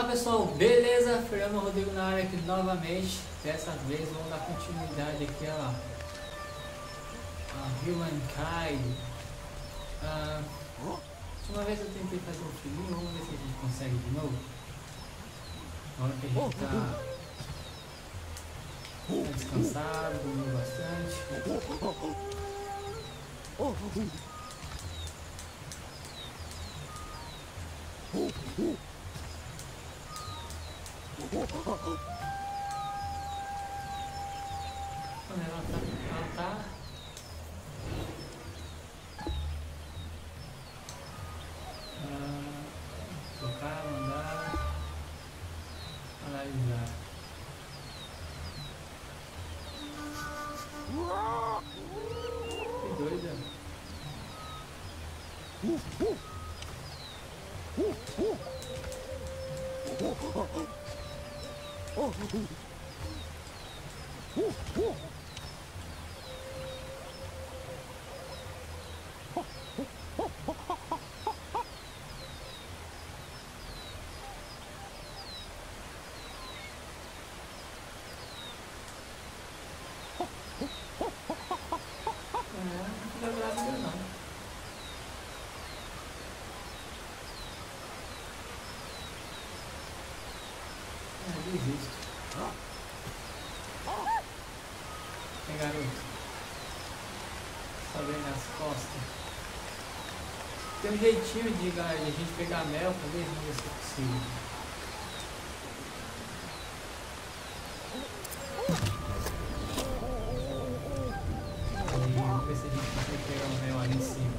Fala pessoal, beleza? Fernando Rodrigo na área aqui novamente. Dessa vez vamos dar continuidade aqui a Humankind. Última vez eu tentei fazer um filhinho, vamos ver se a gente consegue de novo. Agora que a gente tá descansado, dormiu bastante. Ela tá tocar, mandar, analisar. Que doida. Não vai durar ainda não. Desisto. Vem, garoto. Só vem nas costas. Tem um jeitinho de a gente pegar mel, talvez, vamos ver se é possível. Vamos ver se a gente consegue pegar o mel ali em cima.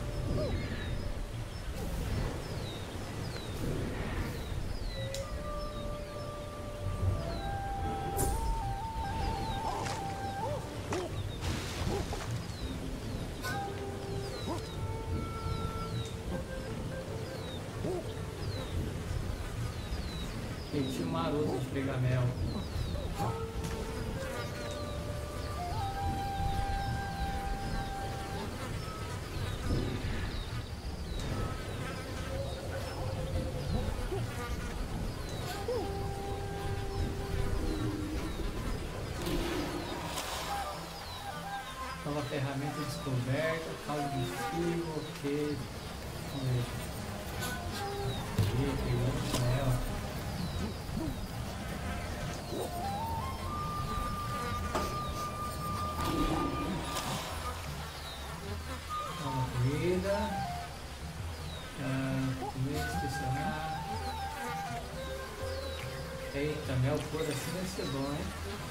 Jeitinho maroto de pegar mel. Nova ferramenta descoberta, caldo de fio, ok. Vamos ver. Pegamos mel. Uma comida. Comer, inspecionar. Eita, mel puro assim deve ser bom, hein?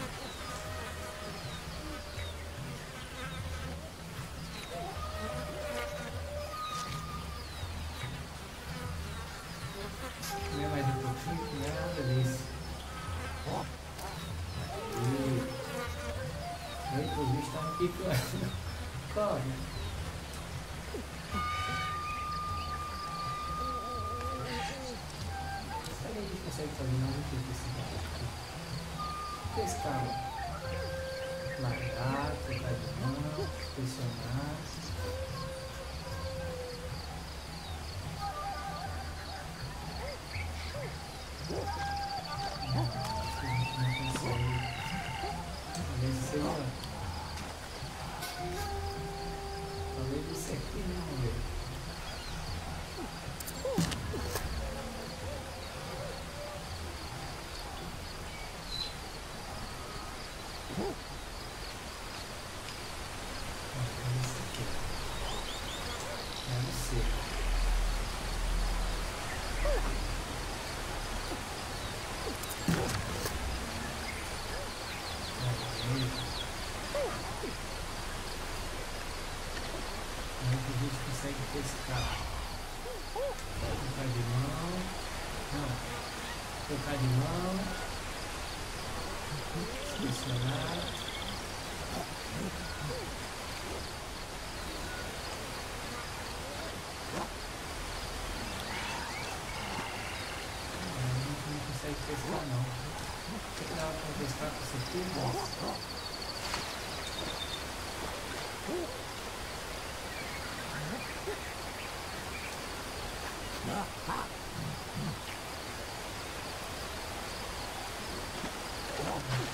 Comer mais um pouquinho, comer uma delícia. O bicho tá me picando. Corre. Será que a gente consegue fazer mais um tipo desse barco aqui? Pescar. Largar, trocar de mão, pressionar. Talvez isso aqui não, velho. Isso aqui. Deve ser. Como é que a gente consegue pescar? Trocar de mão. Não. Trocar de mão. Inspecionar. A gente não consegue pescar não. Será que dava para pescar com certeza?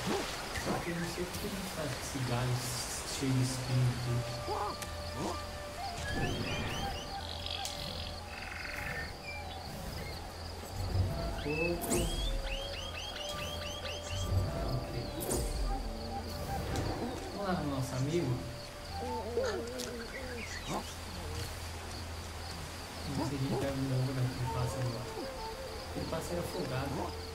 Só que eu não sei porque não faz esse galho cheio de espinho aqui. Pouco. Ok. Vamos lá no nosso amigo. Vamos ver se a gente pega um ouro daquele pássaro lá. Aquele pássaro é afogado.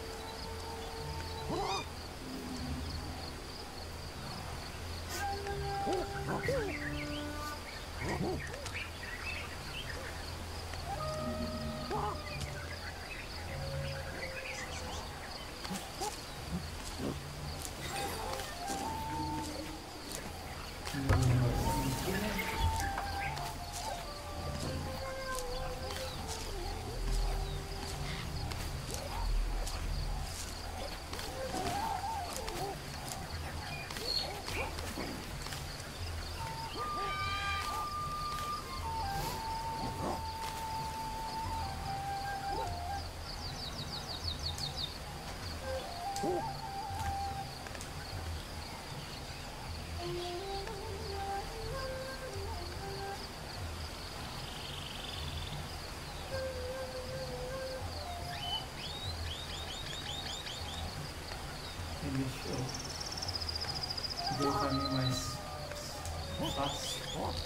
Deixa eu ver o caminho mais fácil.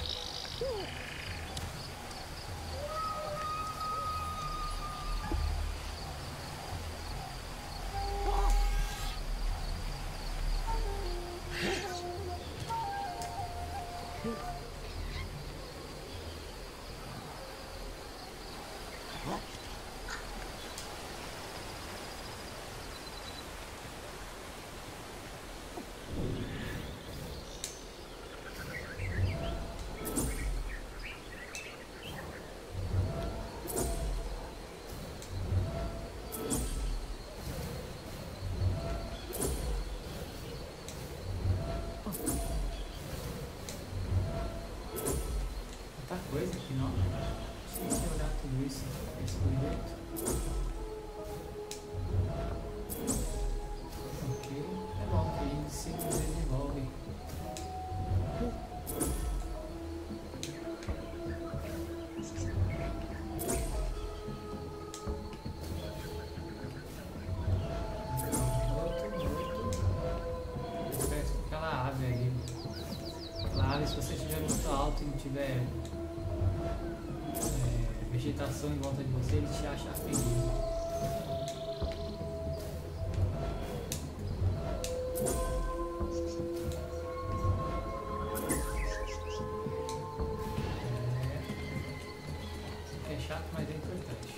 Tanta coisa aqui, não. Deixa eu olhar tudo isso desse jeito. Ok, é bom que a gente se desenvolve. Aquela ave aí. Aquela ave, se você estiver muito alto e não tiver vegetação em volta de você, ele te acha feio. É chato, mas é importante.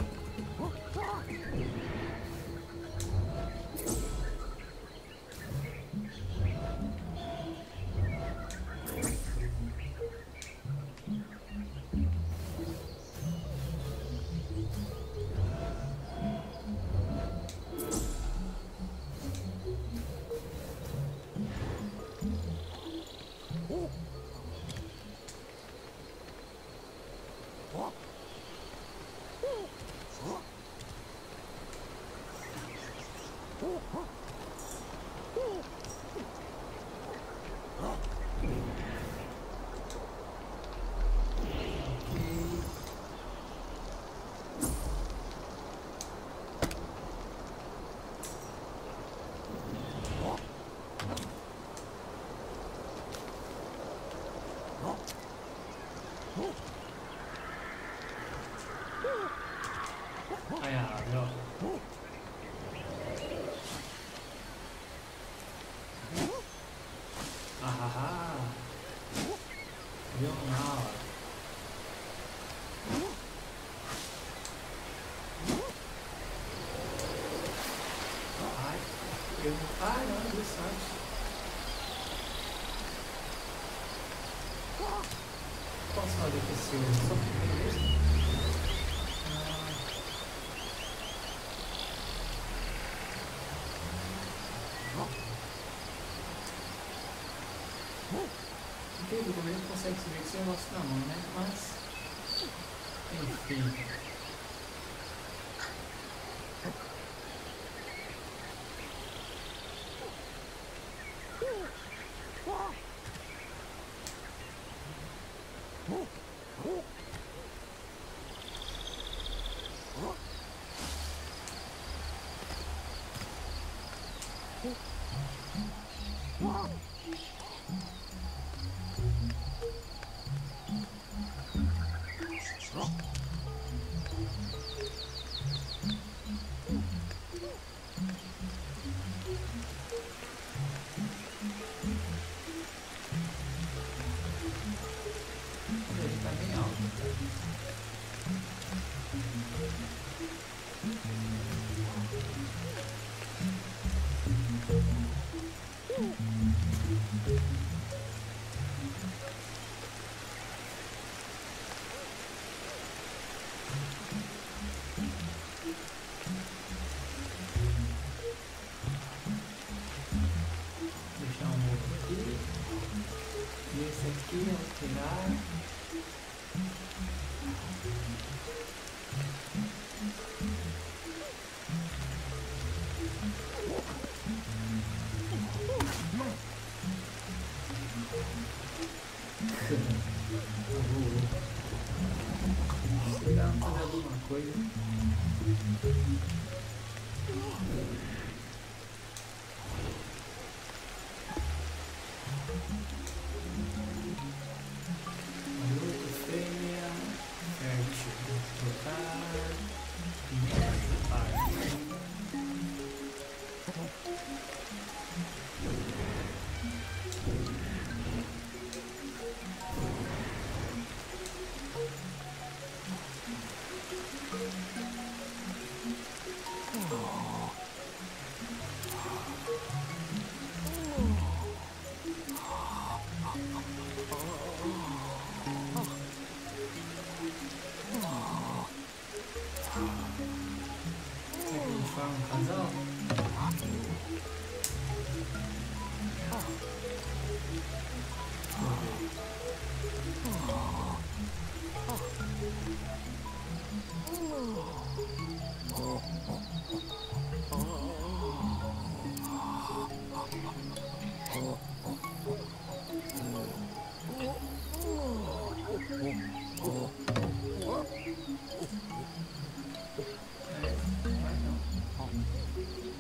Aí a ave, ó. Ahaha. Viu na hora. Ai, eu... Ai, não, deu sorte. Posso fazer com esse ouro só porque mesmo? Incrível como ele consegue se ver com esse negócio na mão, né? Mas, enfim. Ele tá bem alto. Deixar um outro aqui. E esse aqui eu vou tirar. Sei lá, fazer alguma coisa. Adulto, fêmea, fértil, trocar, par. Será que a gente forma um casal? Vai não.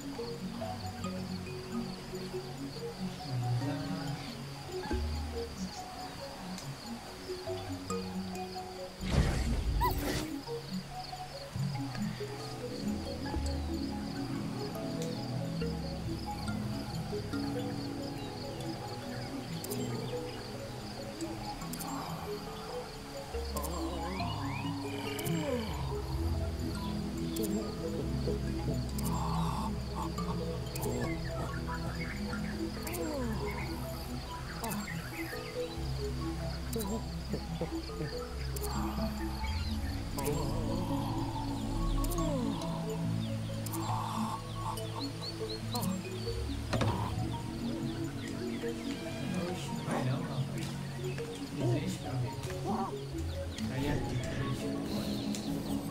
Oxe, vai não, rapaz. Desiste, meu amigo. Aí aqui, deixa.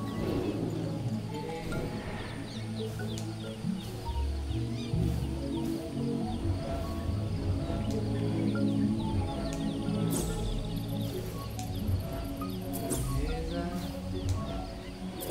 Beleza.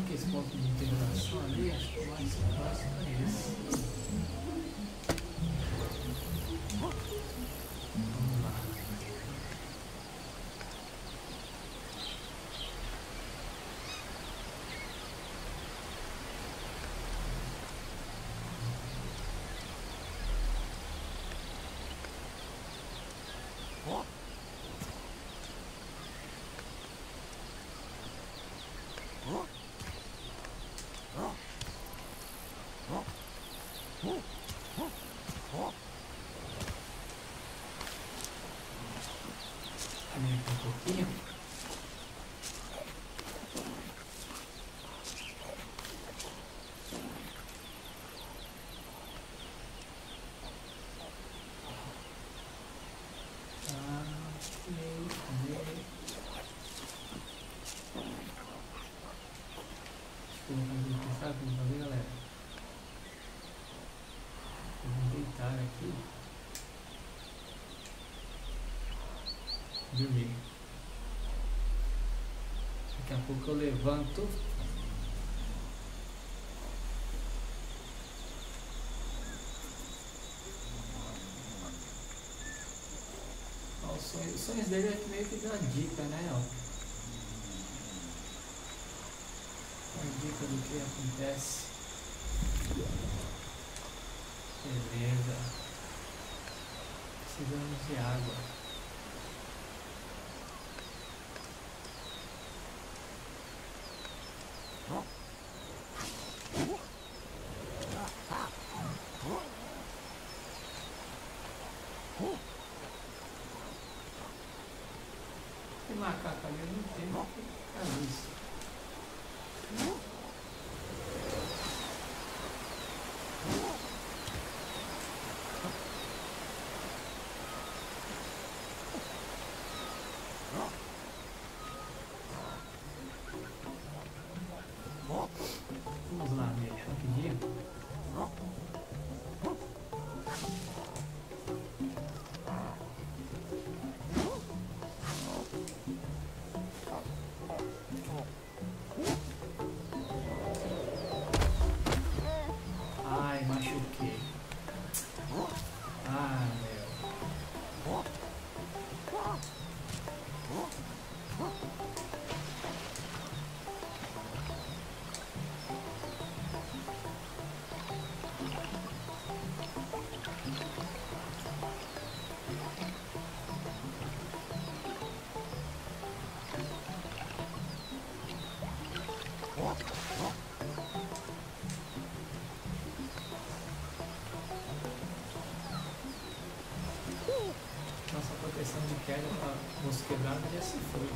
que esse ponto de integração ali, acho que o mais próximo é esse. Vamos lá. Caminha aqui um pouquinho. Sabe o que eu vou fazer, galera? Eu vou deitar aqui. Dormir. Daqui a pouco eu levanto. Ó, os sonhos dele é meio que dá dica, né? Ó. Uma dica do que acontece. Beleza. Precisamos de água. Tem macaco ali, eu não entendo o que é isso. Vamos lá, nele, rapidinho. Ai, machuquei. Ah, meu. Nossa proteção de queda para osso quebrado já se foi.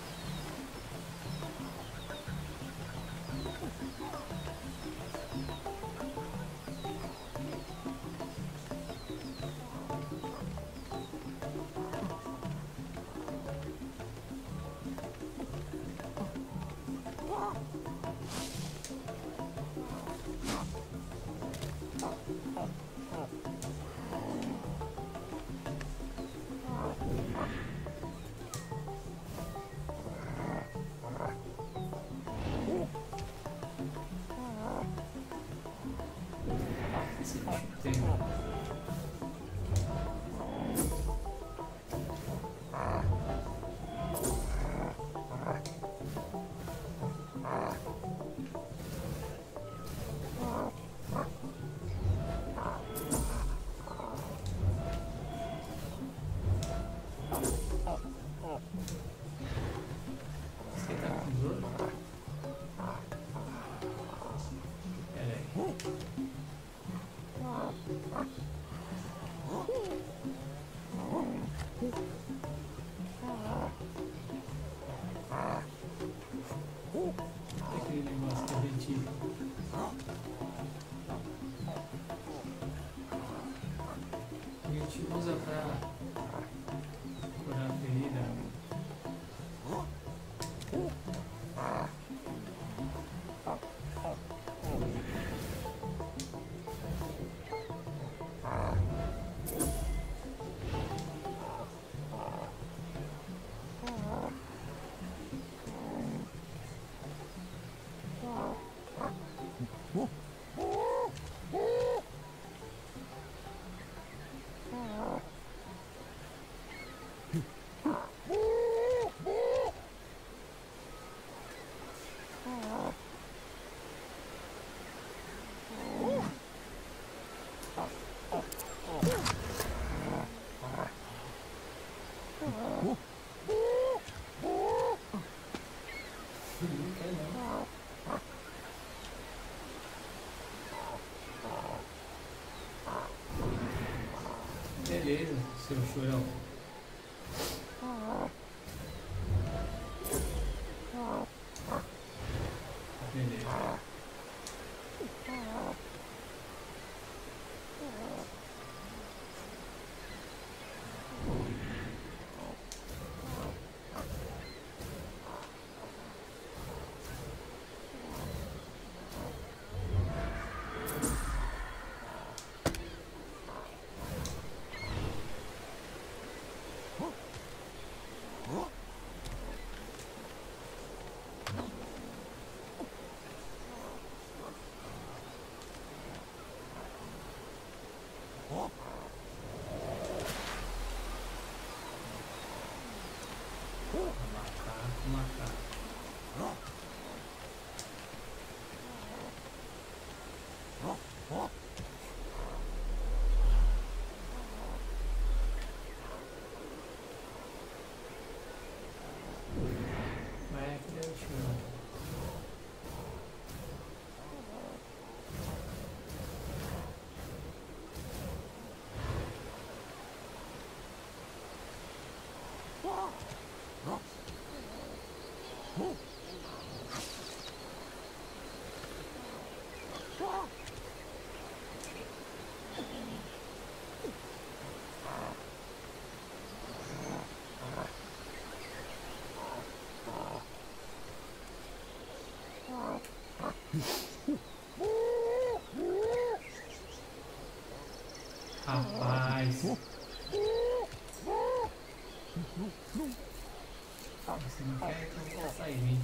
Esse bicho tem. Você tá com dor? Pera aí. Aquele negócio que a gente usa pra curar a ferida. Beleza, seu chorão. Beleza. Macaco, macaco. Vai aqui deu chão. Rapaz, você não quer que eu vou sair.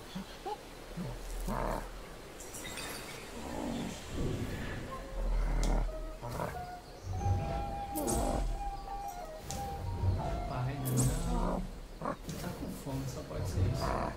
Pai, não. Tu tá com fome, só pode ser isso.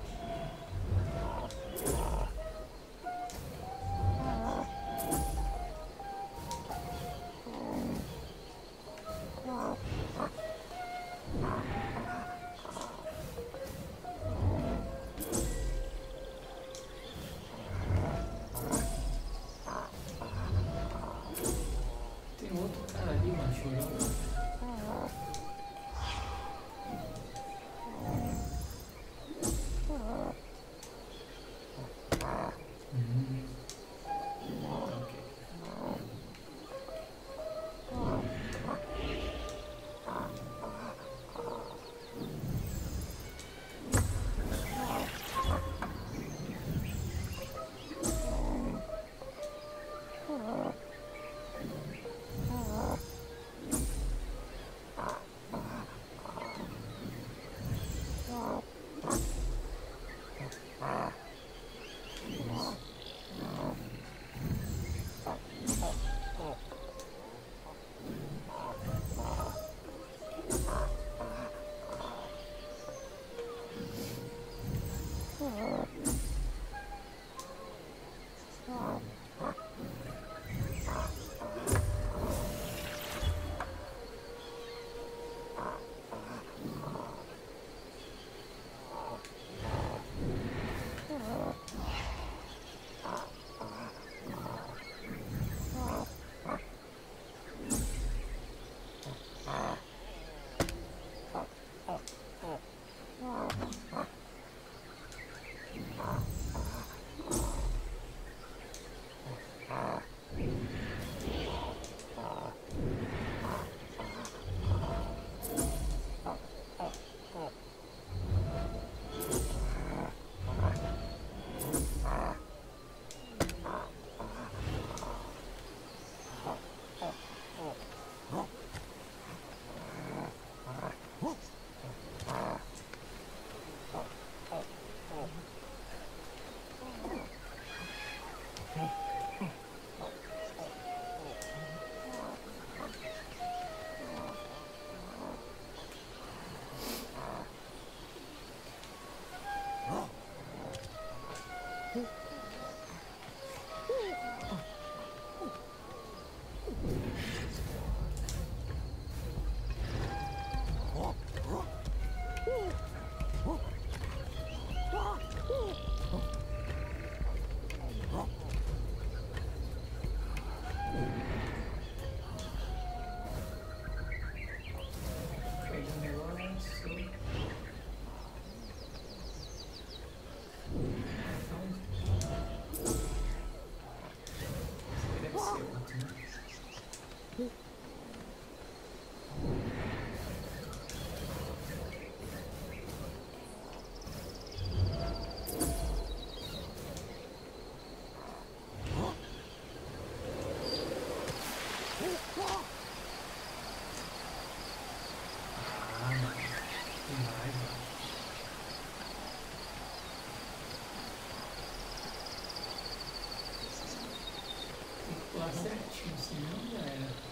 pular certinho, senão já era.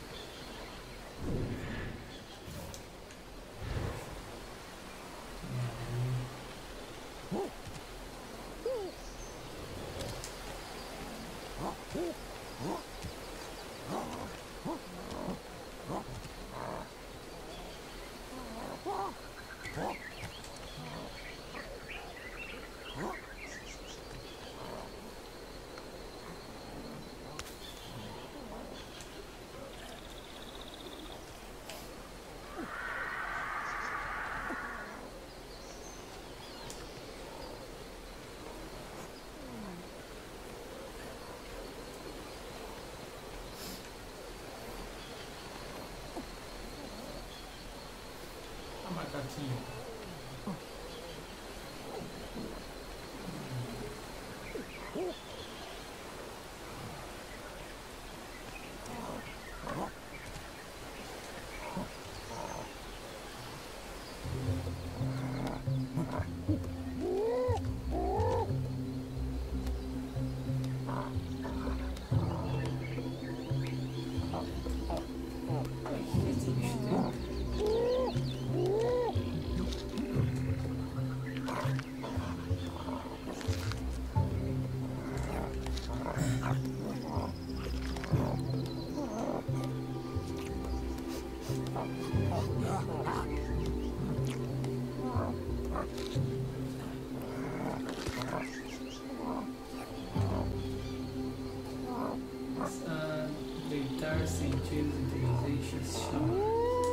A macaquinha. Esse bicho tem. Deitar sentidos inteligentes chama.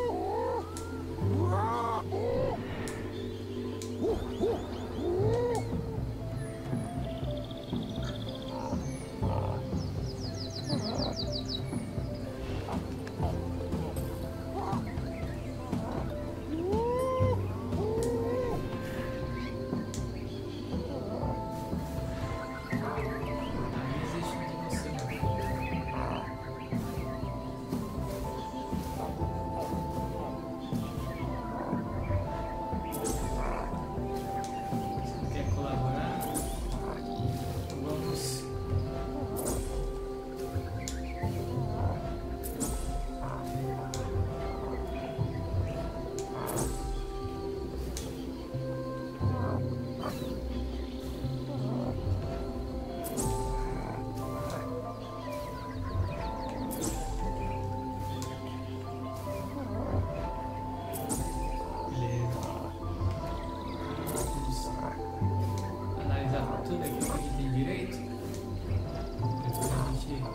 Tudo aqui que a gente tem direito. Depois a gente.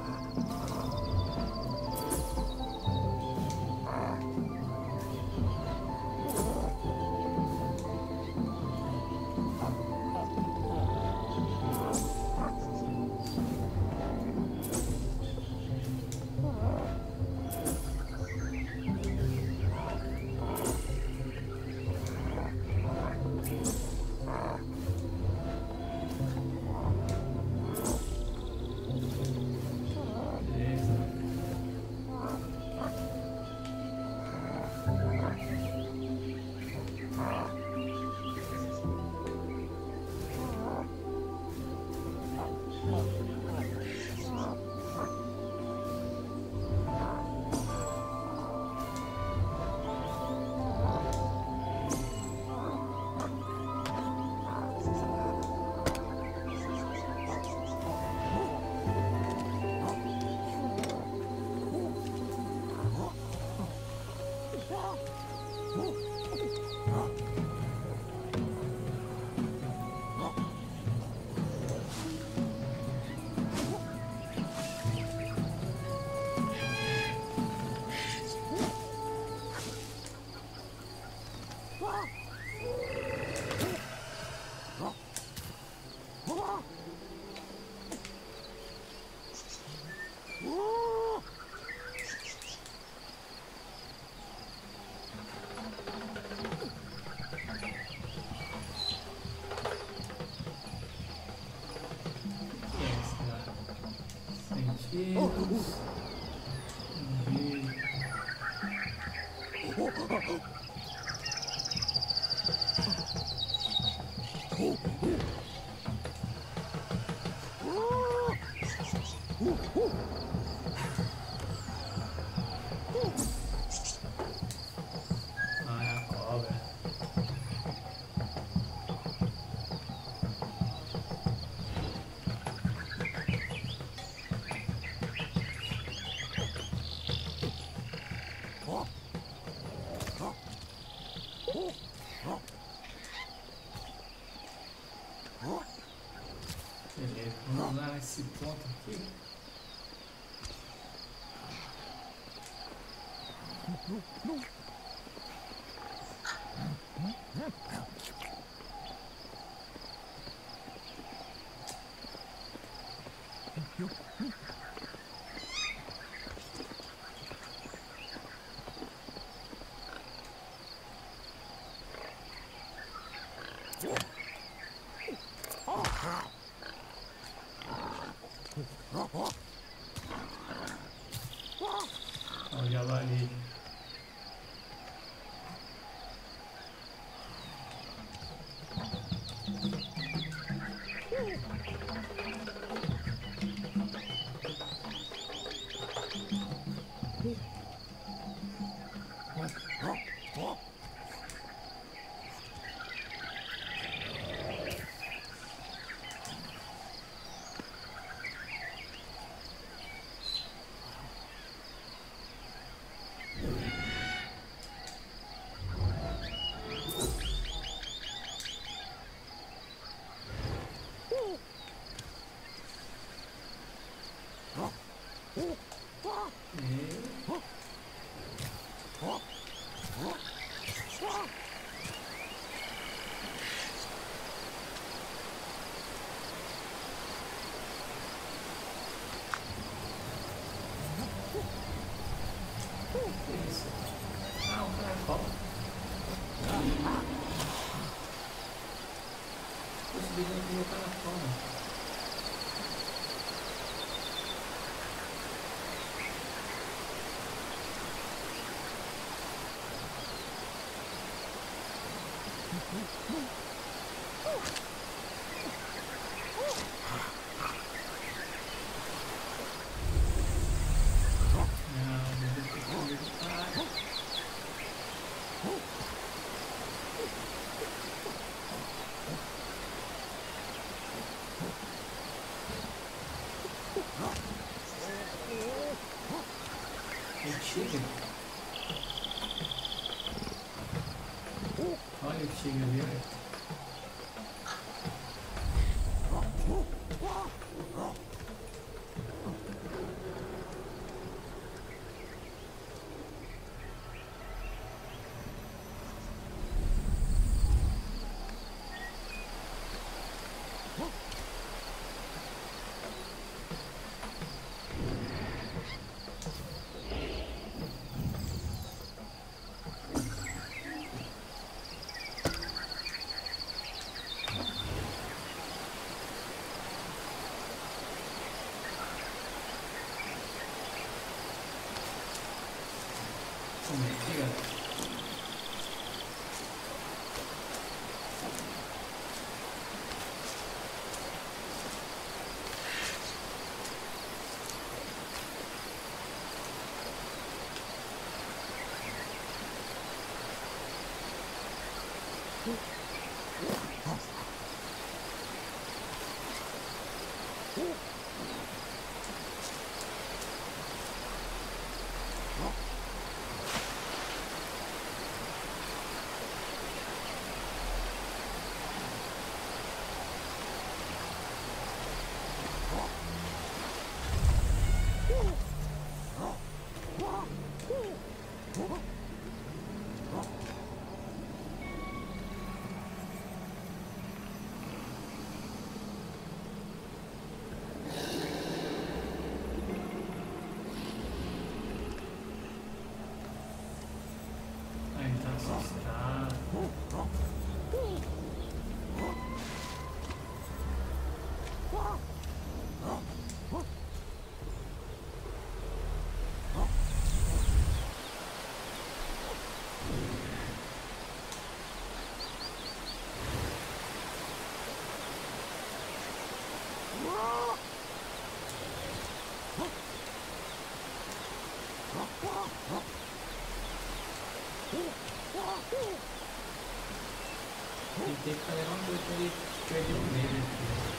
Sentidos. Ouvir. ponta aqui. Ó, o javali. Isso. Ah, um caracol. Eu subi dentro do meu caracol, né? Não, meu Deus, que coisa. Ah, o tigre. Olha o tigre ali, olha. Vamos ver aqui, galera. Aí tá assustado. Ele tem que fazer alguma coisa pra ele perder o medo aqui.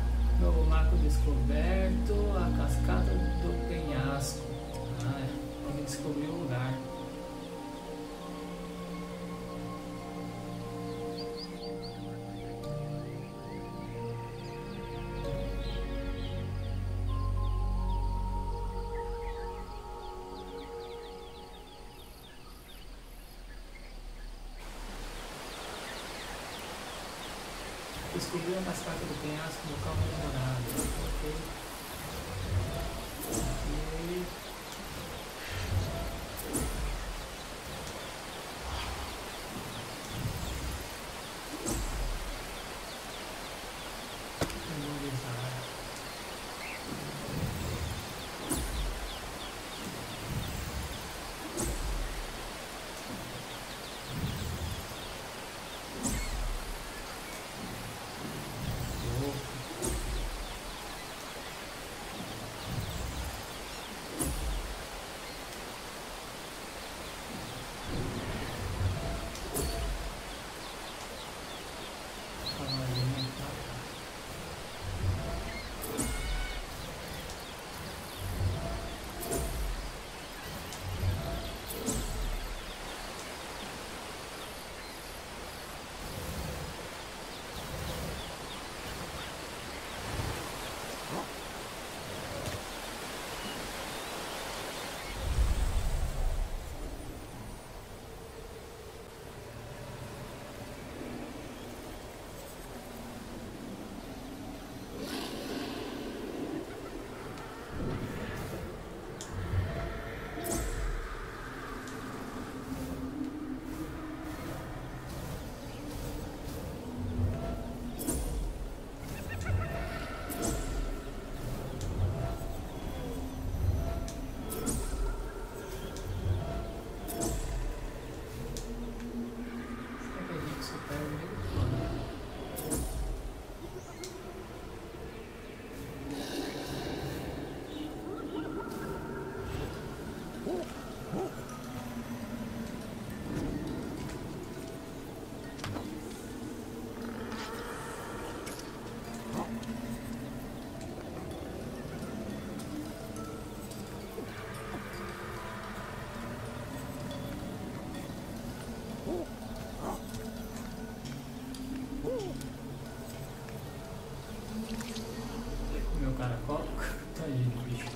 Novo marco descoberto, a cascata do penhasco. Ah, é. consegui descobrir o lugar. Descobri a cascata do penhasco no local abandonado. Ok. Ok. Memorizar. Meu caracol, tadinho do bicho.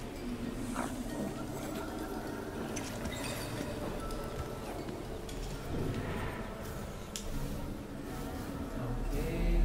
Ok.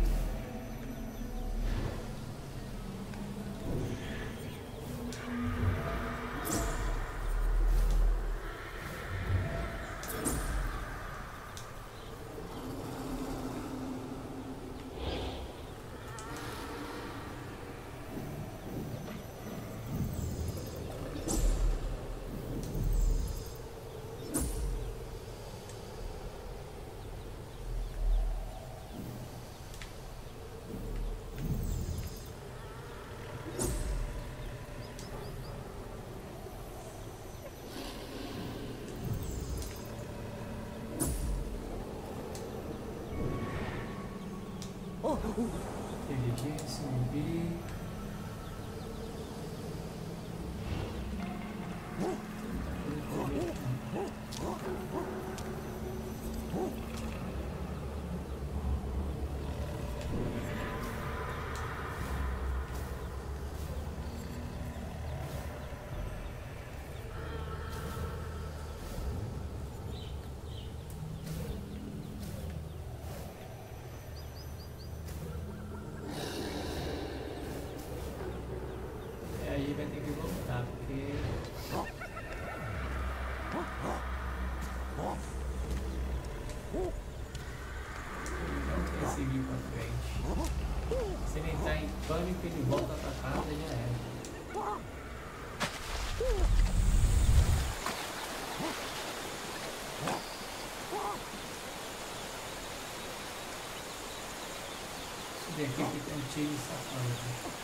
Teve aqui, subir. Aí vai ter que voltar, porque não quer seguir pra frente. Se ele entrar em pânico, ele volta pra casa e já era. Subir aqui que tem um tiro safado.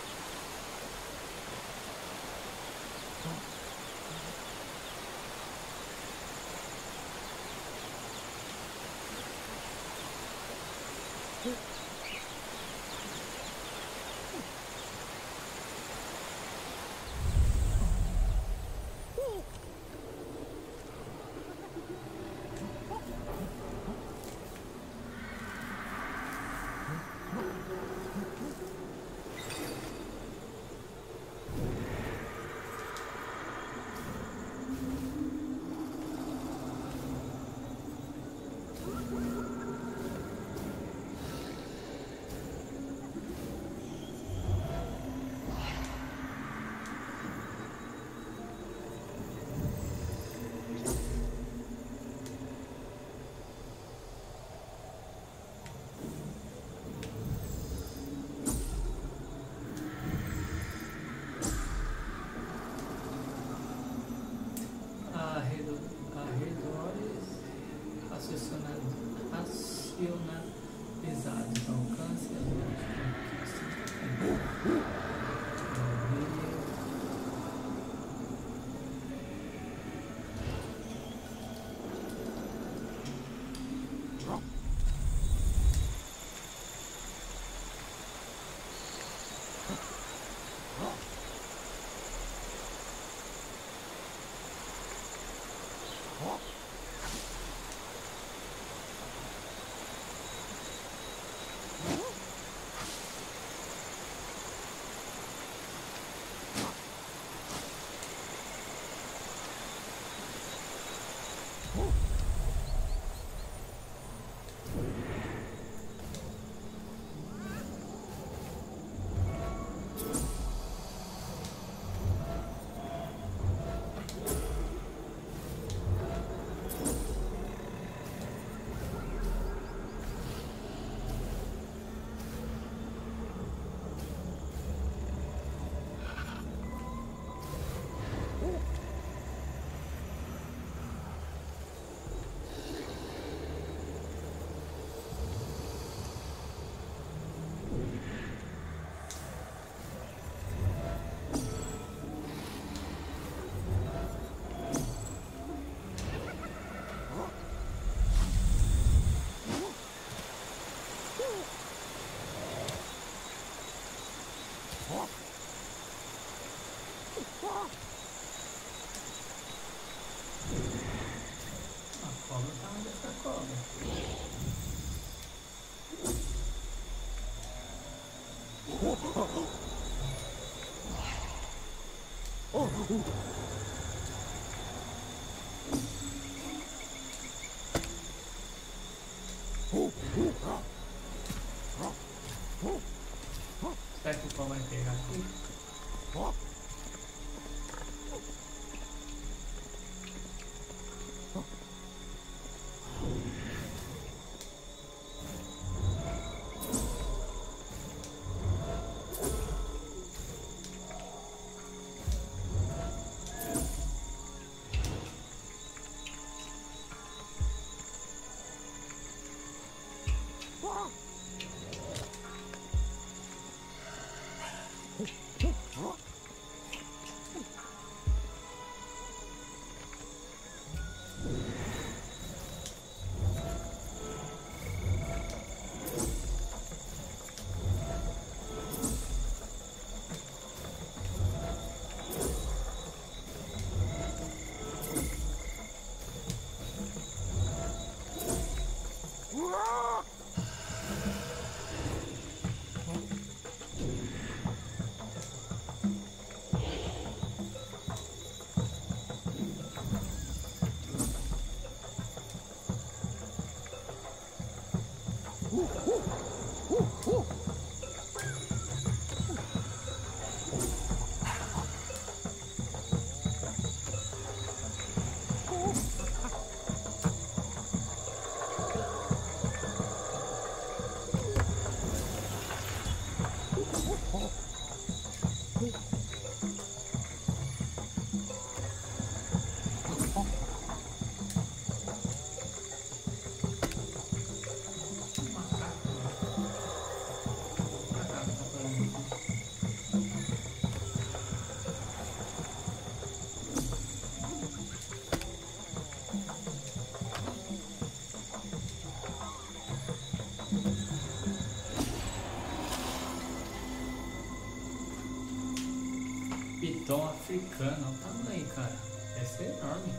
racionalizados, alcance as será que o pau vai pegar aqui? Piton africano, olha o tamanho, cara. Essa é enorme.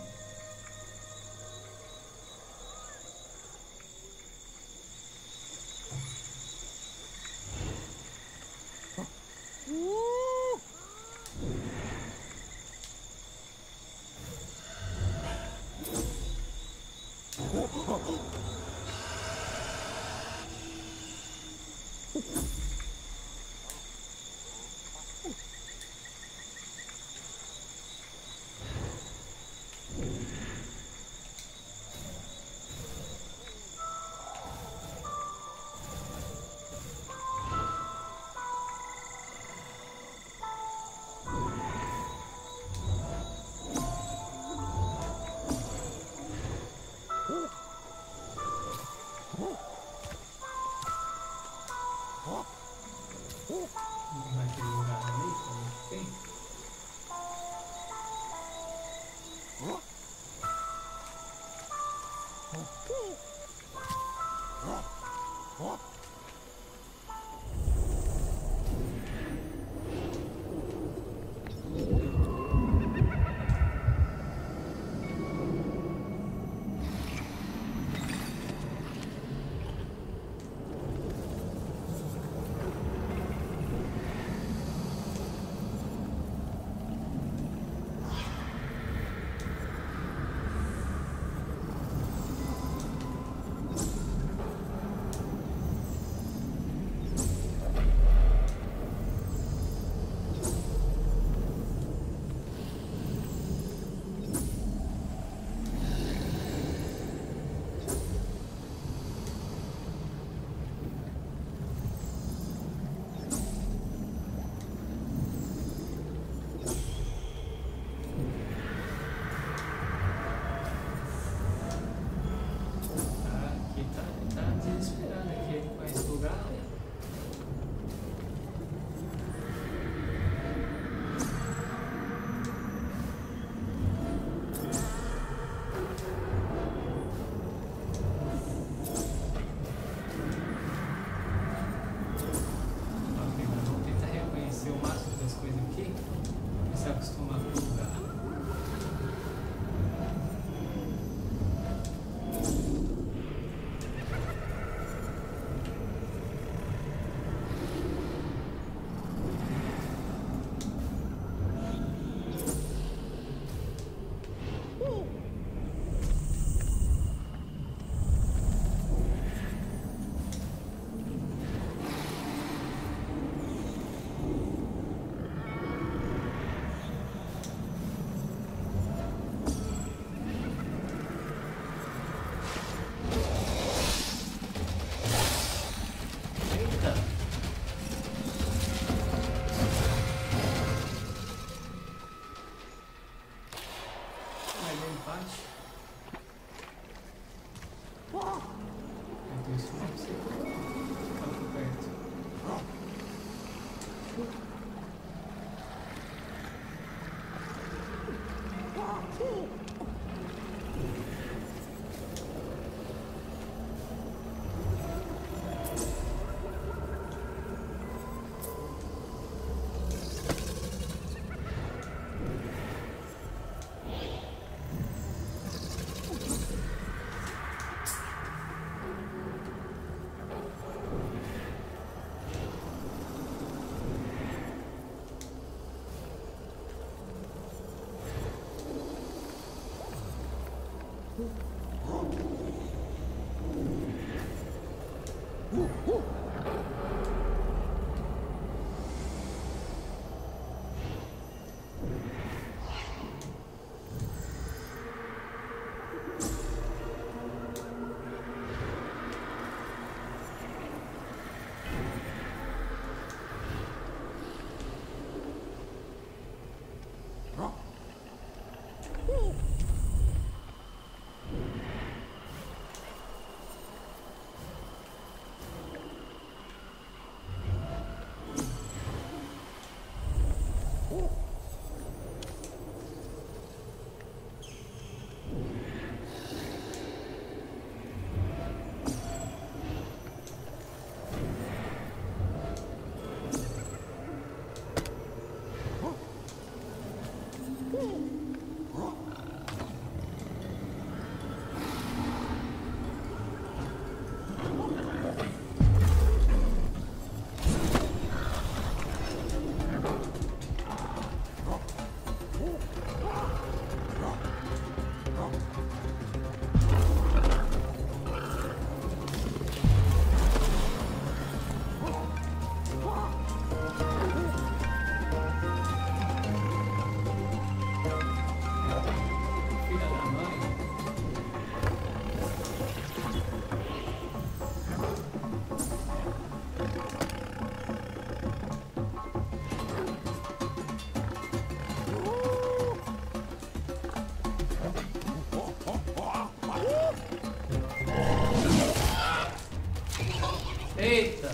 Eita!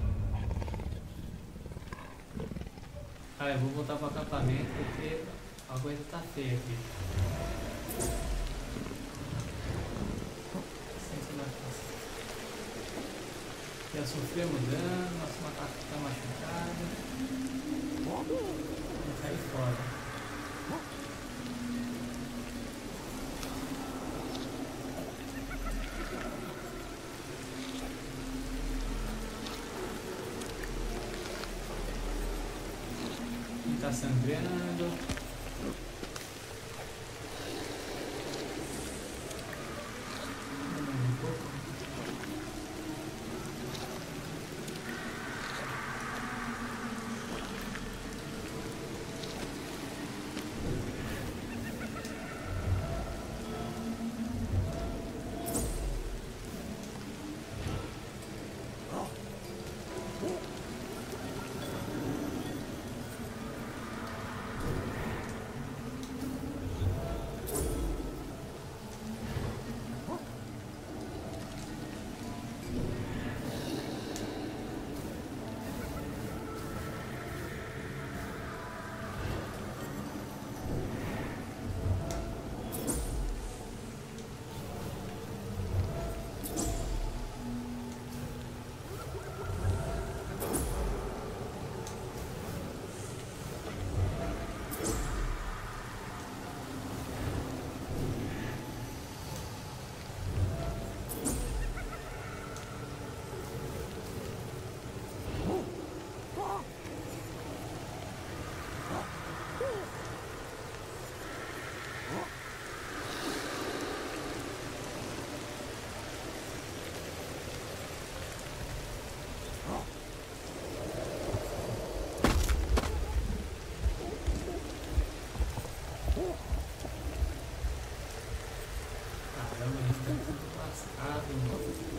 Ah, eu vou voltar para o acampamento porque A coisa tá feia aqui. Licença da caça. Já sofremos dano, nosso macaco tá machucado. Vamos cair fora. Ele tá sangrando. Caramba, a gente tá tudo lascado, mano.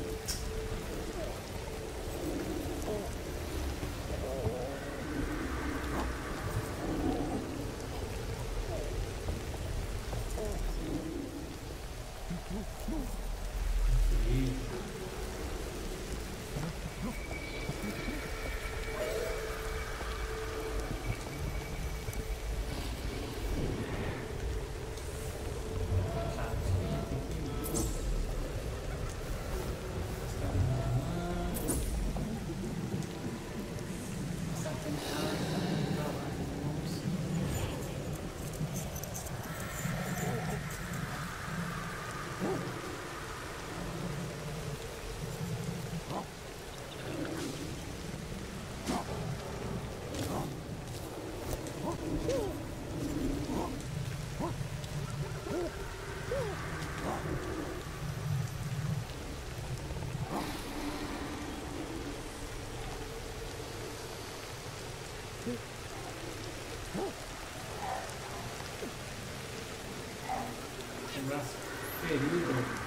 Tem braço ferido.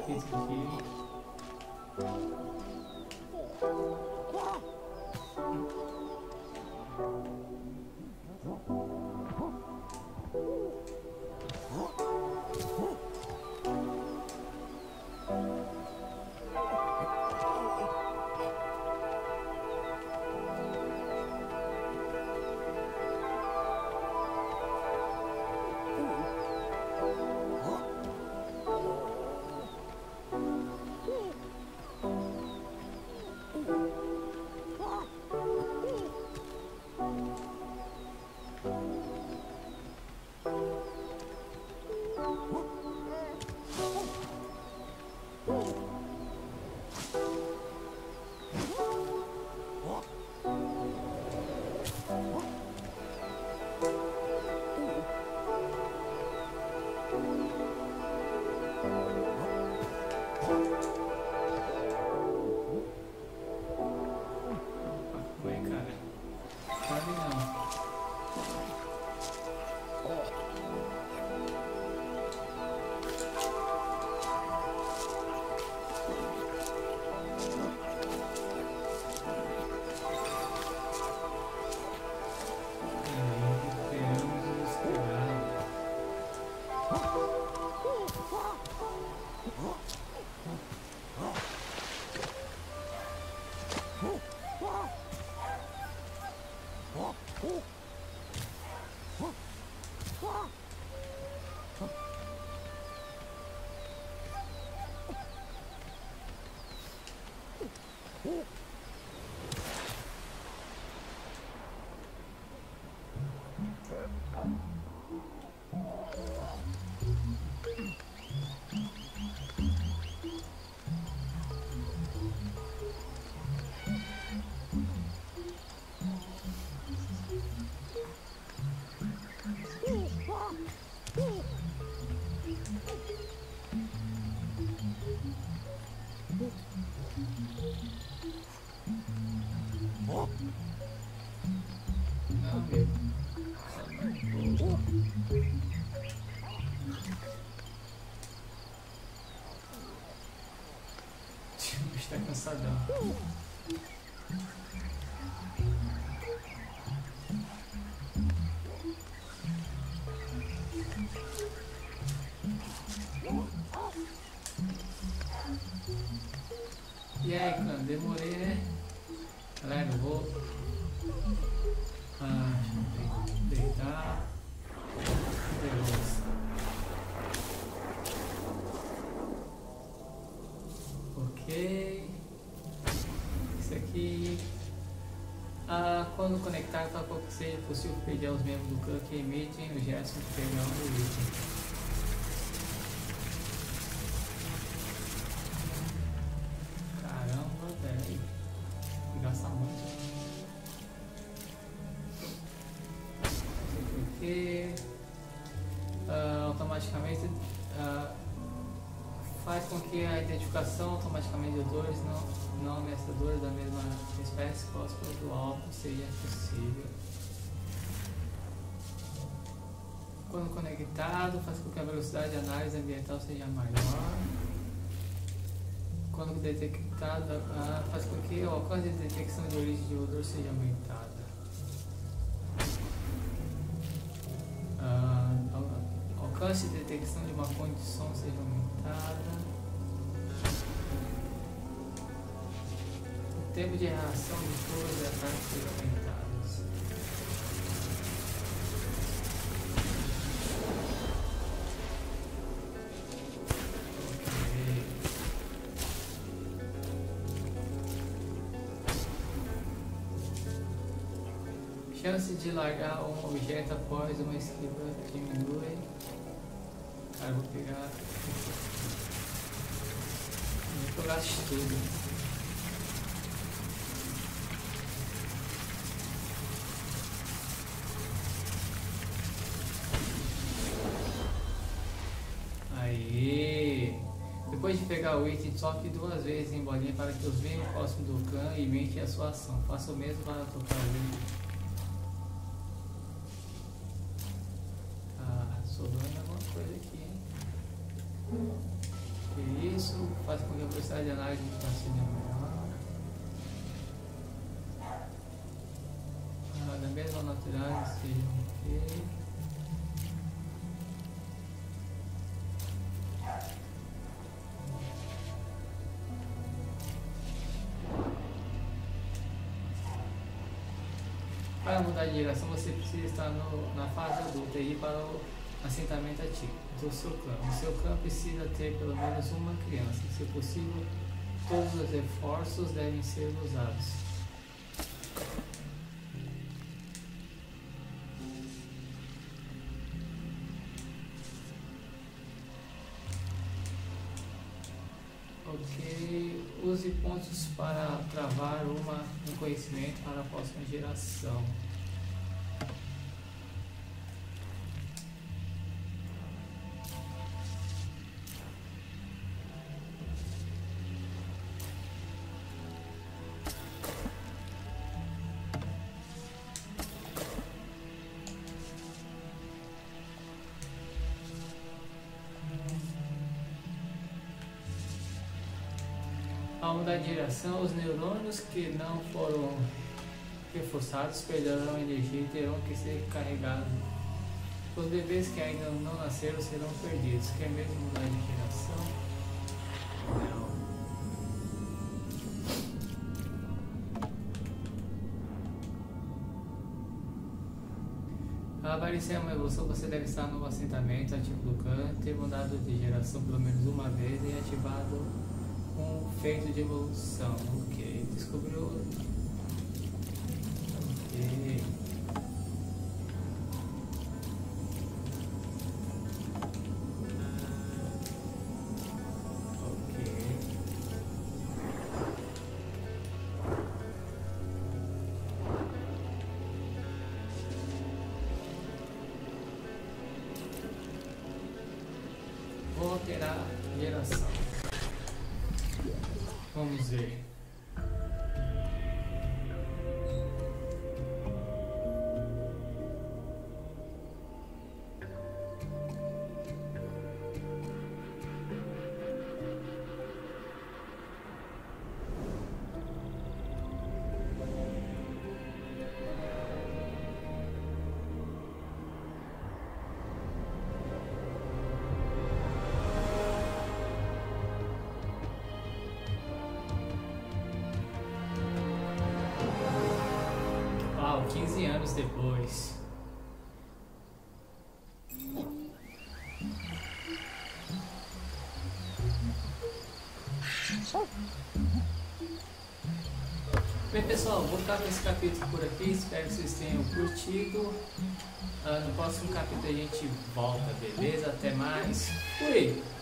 feito aqui. Está cansadão. E aí, cara, demorei, né? Galera, eu vou deitar. Beleza. Ok. Isso aqui. Quando conectar, tal qual que seja possível pedir aos membros do clã que emitem o gesto de pegar um item. Automaticamente faz com que a identificação automaticamente de odores não ameaçadores da mesma espécie próxima do alvo seja possível. Quando conectado, faz com que a velocidade de análise ambiental seja maior. Quando detectado, faz com que o alcance de detecção de origem de odor seja aumentado. Alcance de detecção de uma fonte de som seja aumentada. O tempo de reação de todos os ataques seja aumentado. Chance de largar um objeto após uma esquiva diminui. Cara, vou pegar. Vou pegar tudo. Aí. Depois de pegar o item, toque 2 vezes em bolinha para que os membros próximos do clã imitem a sua ação. Faça o mesmo para tocar o item. Sobrando alguma coisa aqui, hein? que isso faz com que a velocidade de análise seja maior. Da mesma natural seja ok. Para mudar de direção, você precisa estar na fase adulta e ir para o assentamento ativo do seu clã. O seu clã precisa ter pelo menos uma criança. Se possível, todos os reforços devem ser usados. Ok, use pontos para travar um conhecimento para a próxima geração. Ao mudar de direção, os neurônios que não foram reforçados perderão energia e terão que ser carregados. Os bebês que ainda não nasceram serão perdidos. Quer mesmo mudar de geração? Não. A avaricia é uma evolução. Você deve estar no assentamento ativo do clã, ter mudado de geração pelo menos uma vez e ativado um feito de evolução. Ok, descobriu. Ok. Vou alterar a geração. Vamos ver. Uau, 15 anos depois. Bem, pessoal, vou ficar com esse capítulo por aqui. Espero que vocês tenham curtido. No próximo capítulo a gente volta, beleza? Até mais. Fui!